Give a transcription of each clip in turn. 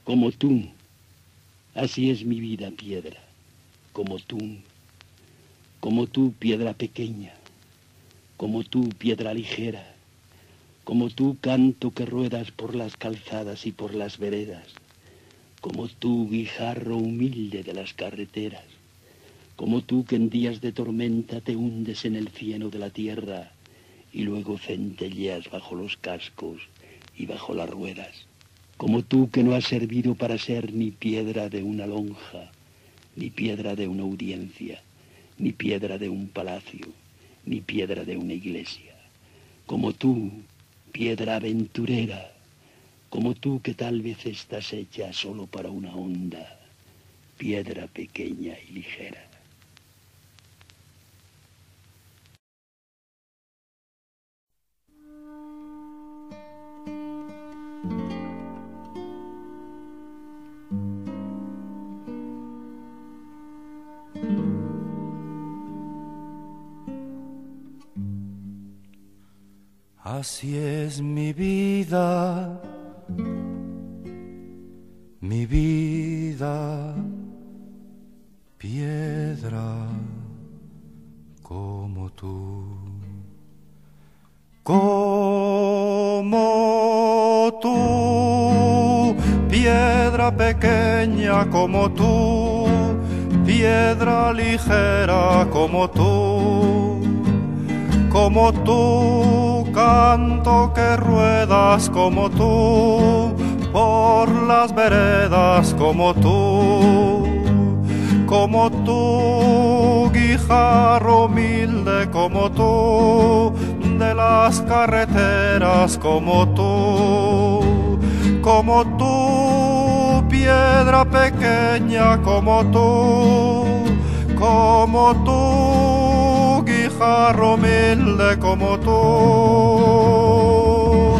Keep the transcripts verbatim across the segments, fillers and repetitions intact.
como tú. Así es mi vida, piedra, como tú, como tú, piedra pequeña, como tú, piedra ligera, como tú, canto que ruedas por las calzadas y por las veredas, como tú, guijarro humilde de las carreteras, como tú que en días de tormenta te hundes en el cieno de la tierra y luego centelleas bajo los cascos y bajo las ruedas. Como tú que no has servido para ser ni piedra de una lonja, ni piedra de una audiencia, ni piedra de un palacio, ni piedra de una iglesia. Como tú, piedra aventurera, como tú que tal vez estás hecha solo para una onda, piedra pequeña y ligera. Así es mi vida, mi vida, piedra como tú, como tú, piedra pequeña como tú, piedra ligera como tú, como tú, canto que ruedas como tú, por las veredas como tú, como tú, guijarro humilde como tú, de las carreteras como tú, como tú, piedra pequeña como tú, como tú, guijarro humilde como tú,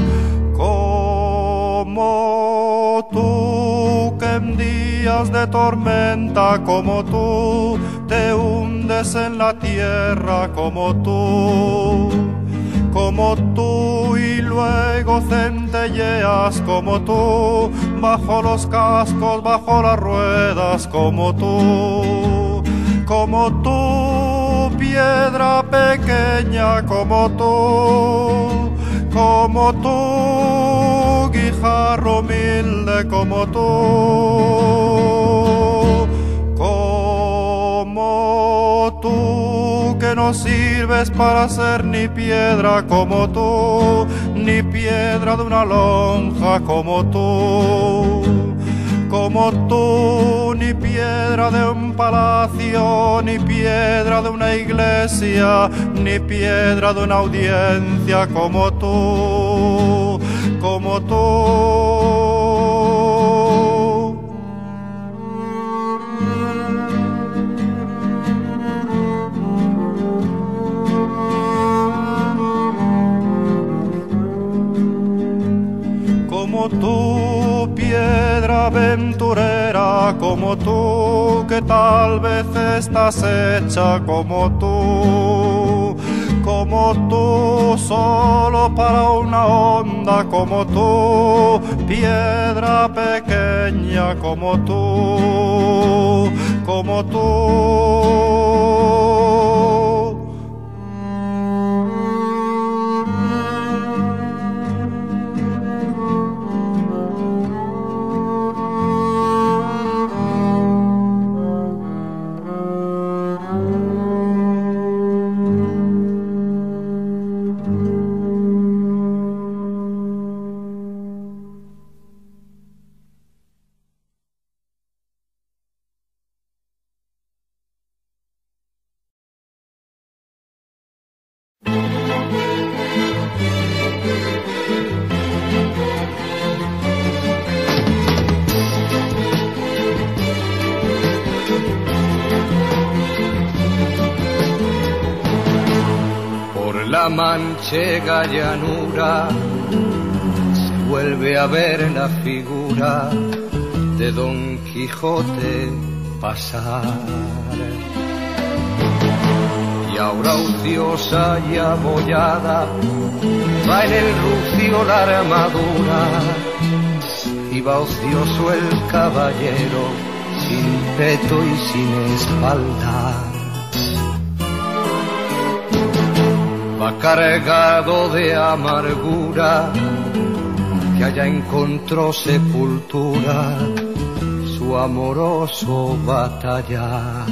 como tú, que en días de tormenta como tú, te hundes en la tierra como tú, como tú y luego centelleas como tú, bajo los cascos, bajo las ruedas como tú, como tú, piedra pequeña como tú, como tú, guijarro humilde como tú, como tú, que no sirves para ser ni piedra como tú, ni piedra de una lonja como tú, como tú, ni piedra de un palacio, ni piedra de una iglesia, ni piedra de una audiencia como tú, como tú. Como tú, piedra aventurera, como tú, que tal vez estás hecha como tú, como tú, solo para una onda, como tú, piedra pequeña, como tú, como tú. La manchega llanura se vuelve a ver la figura de Don Quijote pasar, y ahora ociosa y abollada va en el rucio la armadura iba ocioso el caballero, sin peto y sin espalda. Va cargado de amargura, que allá encontró sepultura su amoroso batallar.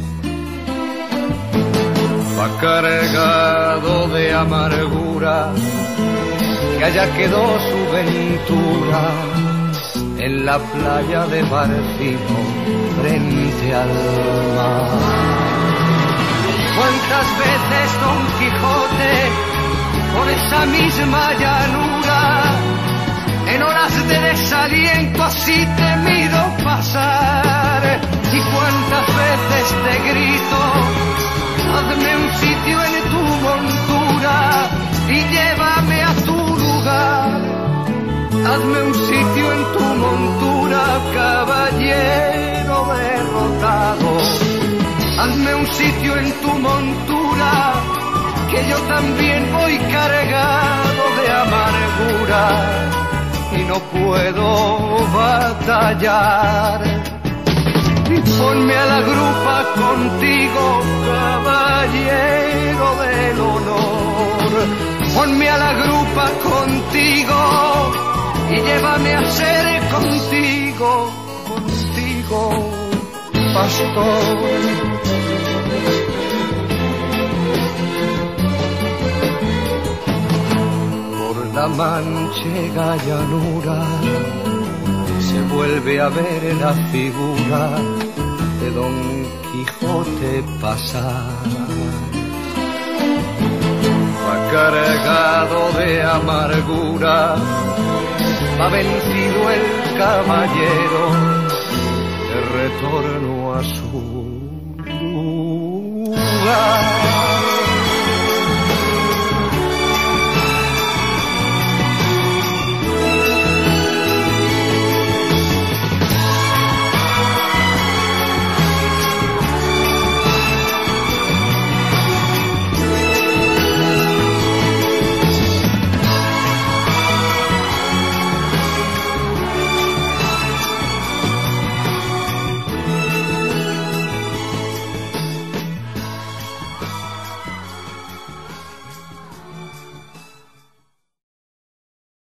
Va cargado de amargura, que allá quedó su ventura, en la playa de Barcino, frente al mar. ¿Cuántas veces Don Quijote, por esa misma llanura, en horas de desaliento así temido pasar? ¿Y cuántas veces te grito, hazme un sitio en tu montura y llévame a tu lugar? Hazme un sitio en tu montura, caballero derrotado. Hazme un sitio en tu montura, que yo también voy cargado de amargura y no puedo batallar. Ponme a la grupa contigo, caballero del honor. Ponme a la grupa contigo y llévame a ser contigo, contigo, pastor. Por la manchega llanura se vuelve a ver la figura de Don Quijote pasar. Va cargado de amargura, va vencido el caballero, de retorno a su lugar.